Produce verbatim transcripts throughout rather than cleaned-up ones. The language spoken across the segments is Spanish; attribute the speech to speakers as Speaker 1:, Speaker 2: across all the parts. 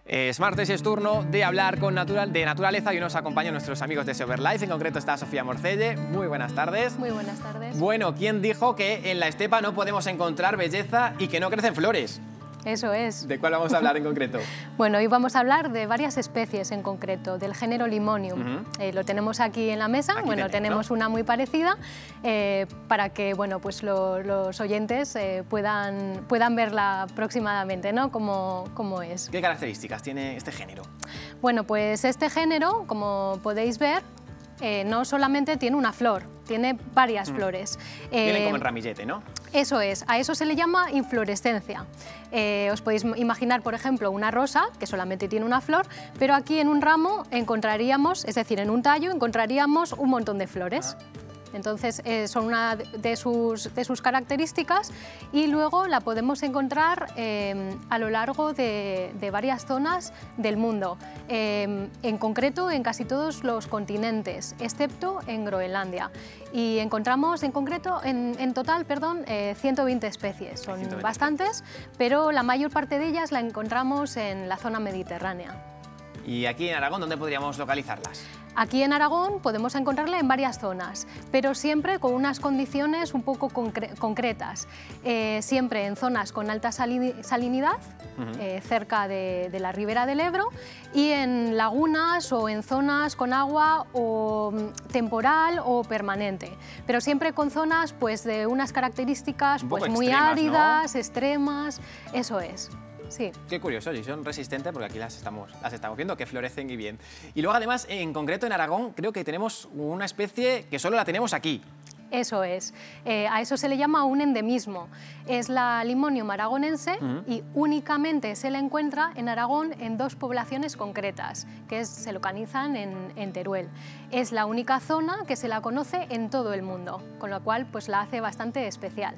Speaker 1: Es martes y es turno de hablar con natural, de naturaleza y hoy nos acompañan nuestros amigos de Seoverlife. En concreto está Sofía Morcelle. Muy buenas tardes.
Speaker 2: Muy buenas tardes.
Speaker 1: Bueno, ¿quién dijo que en la estepa no podemos encontrar belleza y que no crecen flores?
Speaker 2: Eso es.
Speaker 1: ¿De cuál vamos a hablar en concreto?
Speaker 2: Bueno, hoy vamos a hablar de varias especies en concreto, del género Limonium. Uh-huh. eh, lo tenemos aquí en la mesa,
Speaker 1: aquí
Speaker 2: bueno,
Speaker 1: tenéis,
Speaker 2: tenemos
Speaker 1: ¿no?
Speaker 2: una muy parecida eh, para que bueno, pues lo, los oyentes eh, puedan, puedan verla aproximadamente, ¿no? Cómo, cómo es.
Speaker 1: ¿Qué características tiene este género?
Speaker 2: Bueno, pues este género, como podéis ver, eh, no solamente tiene una flor, tiene varias mm. flores.
Speaker 1: Vienen
Speaker 2: eh,
Speaker 1: como en ramillete, ¿no?
Speaker 2: Eso es, a eso se le llama inflorescencia. Eh, os podéis imaginar, por ejemplo, una rosa que solamente tiene una flor, pero aquí en un ramo encontraríamos, es decir, en un tallo encontraríamos un montón de flores. Ah. Entonces, eh, son una de sus, de sus características y luego la podemos encontrar eh, a lo largo de, de varias zonas del mundo, eh, en concreto en casi todos los continentes, excepto en Groenlandia. Y encontramos en concreto, en, en total, perdón, eh, ciento veinte especies, son ciento veinte bastantes, pero la mayor parte de ellas la encontramos en la zona mediterránea.
Speaker 1: ¿Y aquí en Aragón dónde podríamos localizarlas?
Speaker 2: Aquí en Aragón podemos encontrarla en varias zonas, pero siempre con unas condiciones un poco concre concretas. Eh, siempre en zonas con alta salin salinidad, uh-huh. eh, cerca de, de la ribera del Ebro, y en lagunas o en zonas con agua o temporal o permanente. Pero siempre con zonas pues, de unas características pues, muy
Speaker 1: extremas,
Speaker 2: áridas,
Speaker 1: ¿no?
Speaker 2: extremas, eso es. Sí.
Speaker 1: Qué curioso, y son resistentes porque aquí las estamos, las estamos viendo, que florecen y bien. Y luego además, en concreto en Aragón, creo que tenemos una especie que solo la tenemos aquí.
Speaker 2: Eso es, eh, a eso se le llama un endemismo. Es la Limonium aragonense uh-huh. y únicamente se la encuentra en Aragón en dos poblaciones concretas, que es, se localizan en, en Teruel. Es la única zona que se la conoce en todo el mundo, con lo cual pues, la hace bastante especial.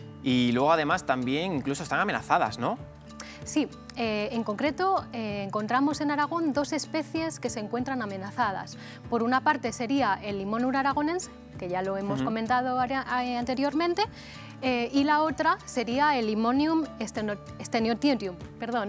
Speaker 1: Y luego además también incluso están amenazadas, ¿no?
Speaker 2: Sí, eh, en concreto eh, encontramos en Aragón dos especies que se encuentran amenazadas. Por una parte sería el Limonium aragonense, que ya lo hemos uh-huh. comentado anteriormente, eh, y la otra sería el Limonium stenotiotium, perdón.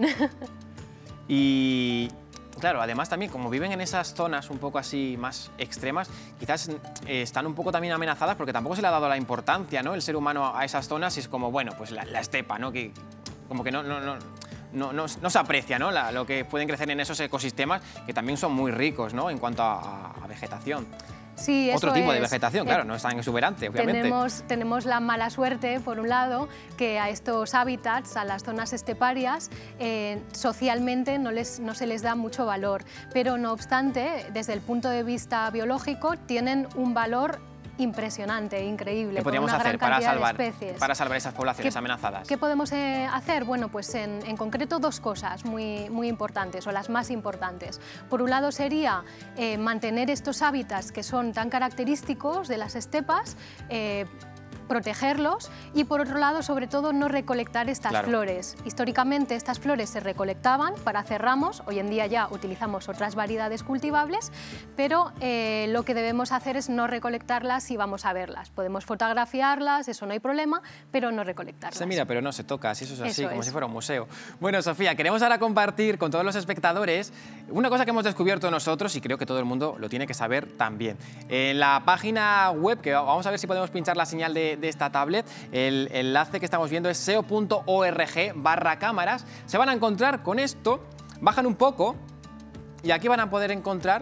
Speaker 1: Y claro, además también como viven en esas zonas un poco así más extremas, quizás eh, están un poco también amenazadas porque tampoco se le ha dado la importancia, ¿no? El ser humano a esas zonas es como, bueno, pues la, la estepa, ¿no? Que, como que no, no, no, no, no, no se aprecia, ¿no? La, lo que pueden crecer en esos ecosistemas que también son muy ricos, ¿no? En cuanto a, a vegetación.
Speaker 2: Sí,
Speaker 1: Otro tipo
Speaker 2: es.
Speaker 1: de vegetación, claro, no es tan exuberante, obviamente.
Speaker 2: Tenemos, tenemos la mala suerte, por un lado, que a estos hábitats, a las zonas esteparias, eh, socialmente no, les, no se les da mucho valor, pero no obstante, desde el punto de vista biológico, tienen un valor impresionante, increíble.
Speaker 1: ¿Qué podríamos
Speaker 2: con una
Speaker 1: hacer
Speaker 2: gran
Speaker 1: para
Speaker 2: cantidad
Speaker 1: salvar,
Speaker 2: de especies.
Speaker 1: para salvar esas poblaciones
Speaker 2: ¿Qué,
Speaker 1: amenazadas?
Speaker 2: ¿Qué podemos eh, hacer? Bueno, pues en, en concreto dos cosas muy, muy importantes, o las más importantes. Por un lado sería eh, mantener estos hábitats que son tan característicos de las estepas, eh, protegerlos y por otro lado sobre todo no recolectar estas
Speaker 1: claro.
Speaker 2: flores. Históricamente estas flores se recolectaban para hacer ramos, hoy en día ya utilizamos otras variedades cultivables, pero eh, lo que debemos hacer es no recolectarlas y vamos a verlas. Podemos fotografiarlas, eso no hay problema, pero no recolectarlas.
Speaker 1: Se mira pero no se toca, si eso es así,
Speaker 2: eso
Speaker 1: como
Speaker 2: es.
Speaker 1: si fuera un museo. Bueno, Sofía, queremos ahora compartir con todos los espectadores una cosa que hemos descubierto nosotros y creo que todo el mundo lo tiene que saber también. En la página web, que vamos a ver si podemos pinchar la señal de de esta tablet, el enlace que estamos viendo es seo punto org barra cámaras. Se van a encontrar con esto, bajan un poco y aquí van a poder encontrar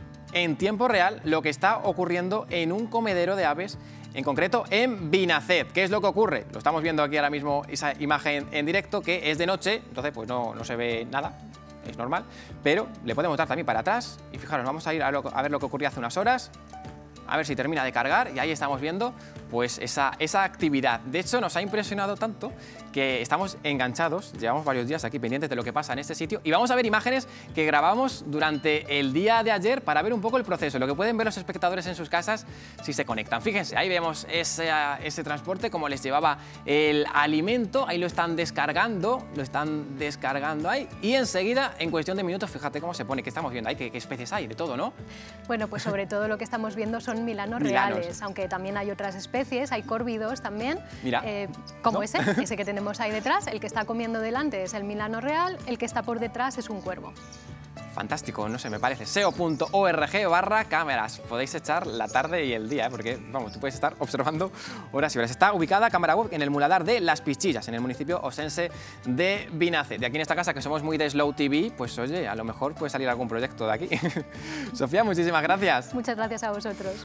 Speaker 1: en tiempo real lo que está ocurriendo en un comedero de aves, en concreto en Vinacet. ¿Qué es lo que ocurre? Lo estamos viendo aquí ahora mismo, esa imagen en directo, que es de noche, entonces pues no, no se ve nada, es normal, pero le podemos dar también para atrás y fijaros, vamos a ir a, lo, a ver lo que ocurrió hace unas horas. A ver si termina de cargar y ahí estamos viendo pues esa, esa actividad. De hecho, nos ha impresionado tanto que estamos enganchados, llevamos varios días aquí pendientes de lo que pasa en este sitio y vamos a ver imágenes que grabamos durante el día de ayer para ver un poco el proceso, lo que pueden ver los espectadores en sus casas si se conectan. Fíjense, ahí vemos ese, ese transporte, como les llevaba el alimento, ahí lo están descargando, lo están descargando ahí y enseguida, en cuestión de minutos, fíjate cómo se pone, que estamos viendo ahí, qué, qué especies hay, de todo, ¿no?
Speaker 2: Bueno, pues sobre todo lo que estamos viendo son milanos, milanos. reales, aunque también hay otras especies especies, hay córvidos también,
Speaker 1: Mira,
Speaker 2: eh, como
Speaker 1: ¿no?
Speaker 2: ese, ese que tenemos ahí detrás. El que está comiendo delante es el milano real, el que está por detrás es un cuervo.
Speaker 1: Fantástico, no sé, me parece. seo punto org barra cámaras. Podéis echar la tarde y el día, ¿eh? Porque, vamos, tú puedes estar observando horas y horas. Está ubicada cámara web en el Muladar de Las Pichillas, en el municipio osense de Vinace. De aquí en esta casa, que somos muy de Slow T V, pues oye, a lo mejor puede salir algún proyecto de aquí. Sofía, muchísimas gracias.
Speaker 2: Muchas gracias a vosotros.